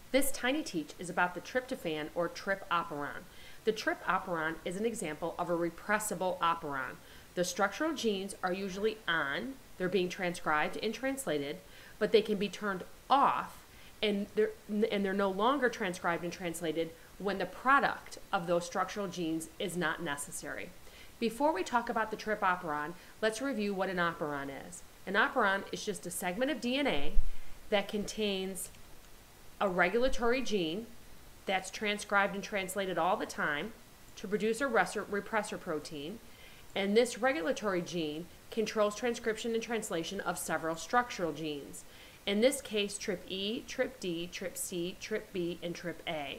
This tiny teach is about the tryptophan or Tryptophan. The Tryptophan is an example of a repressible operon. The structural genes are usually on, they're being transcribed and translated, but they can be turned off and they're no longer transcribed and translated when the product of those structural genes is not necessary. Before we talk about the Tryptophan, let's review what an operon is. An operon is just a segment of DNA that contains a regulatory gene that's transcribed and translated all the time to produce a repressor protein, and this regulatory gene controls transcription and translation of several structural genes. In this case, TRPE, TRPD, TRPC, TRPB, and TRPA.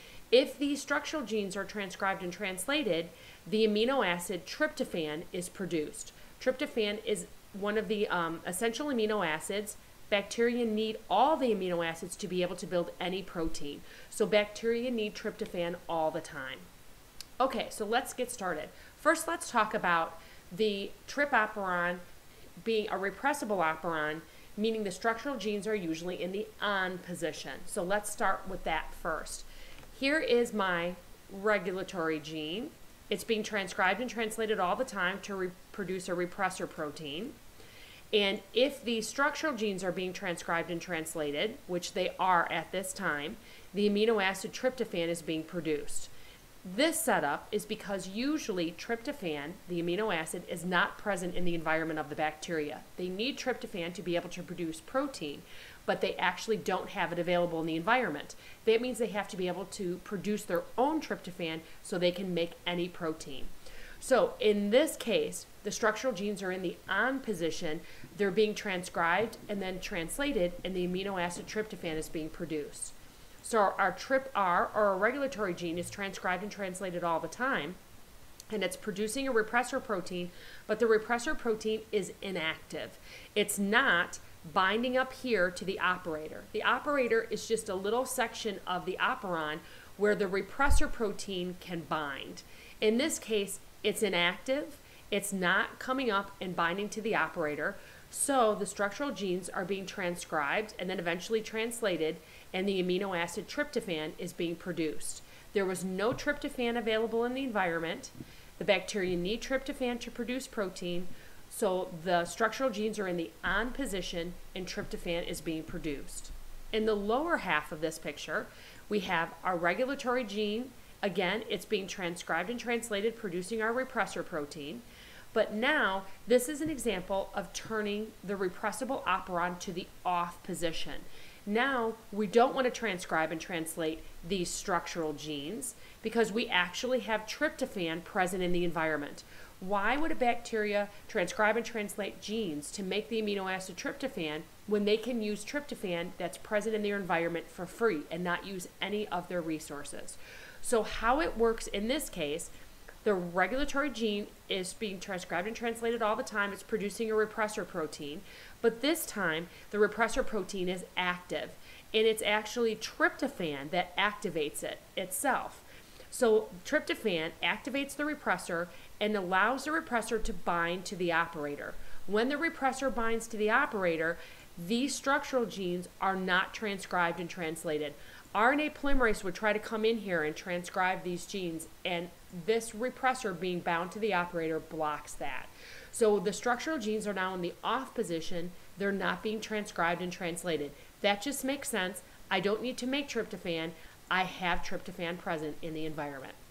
If these structural genes are transcribed and translated, the amino acid tryptophan is produced. Tryptophan is one of the essential amino acids. Bacteria need all the amino acids to be able to build any protein. So bacteria need tryptophan all the time. Okay, so let's get started. First, let's talk about the Tryptophan being a repressible operon, meaning the structural genes are usually in the on position. So let's start with that first. Here is my regulatory gene. It's being transcribed and translated all the time to produce a repressor protein. And if the structural genes are being transcribed and translated, which they are at this time, the amino acid tryptophan is being produced. This setup is because usually tryptophan, the amino acid, is not present in the environment of the bacteria. They need tryptophan to be able to produce protein, but they actually don't have it available in the environment. That means they have to be able to produce their own tryptophan so they can make any protein. So in this case, the structural genes are in the on position. They're being transcribed and then translated, and the amino acid tryptophan is being produced. So our TRPR, or our regulatory gene, is transcribed and translated all the time, and it's producing a repressor protein, but the repressor protein is inactive. It's not binding up here to the operator. The operator is just a little section of the operon where the repressor protein can bind. In this case, it's inactive. It's not coming up and binding to the operator. So the structural genes are being transcribed and then eventually translated, and the amino acid tryptophan is being produced. There was no tryptophan available in the environment. The bacteria need tryptophan to produce protein, so the structural genes are in the on position and tryptophan is being produced. In the lower half of this picture, we have our regulatory gene. Again, it's being transcribed and translated, producing our repressor protein. But now, this is an example of turning the repressible operon to the off position. Now, we don't want to transcribe and translate these structural genes because we actually have tryptophan present in the environment. Why would a bacteria transcribe and translate genes to make the amino acid tryptophan when they can use tryptophan that's present in their environment for free and not use any of their resources? So how it works in this case, the regulatory gene is being transcribed and translated all the time. It's producing a repressor protein. But this time, the repressor protein is active. And it's actually tryptophan that activates it itself. So tryptophan activates the repressor and allows the repressor to bind to the operator. When the repressor binds to the operator, these structural genes are not transcribed and translated. RNA polymerase would try to come in here and transcribe these genes, and this repressor being bound to the operator blocks that. So the structural genes are now in the off position. They're not being transcribed and translated. That just makes sense. I don't need to make tryptophan. I have tryptophan present in the environment.